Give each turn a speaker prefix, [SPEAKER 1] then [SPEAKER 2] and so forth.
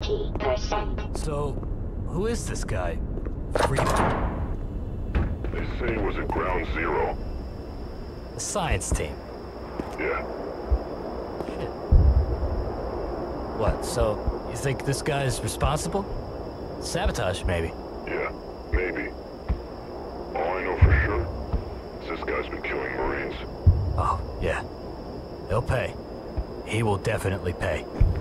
[SPEAKER 1] 20%.
[SPEAKER 2] So, who is this guy? Freedom?
[SPEAKER 3] They say he was at Ground Zero.
[SPEAKER 2] The science team.
[SPEAKER 3] Yeah.
[SPEAKER 2] Shit. What, so you think this guy's responsible? Sabotage, maybe?
[SPEAKER 3] Yeah, maybe. All I know for sure is this guy's been killing Marines.
[SPEAKER 2] Oh, yeah. He'll pay. He will definitely pay.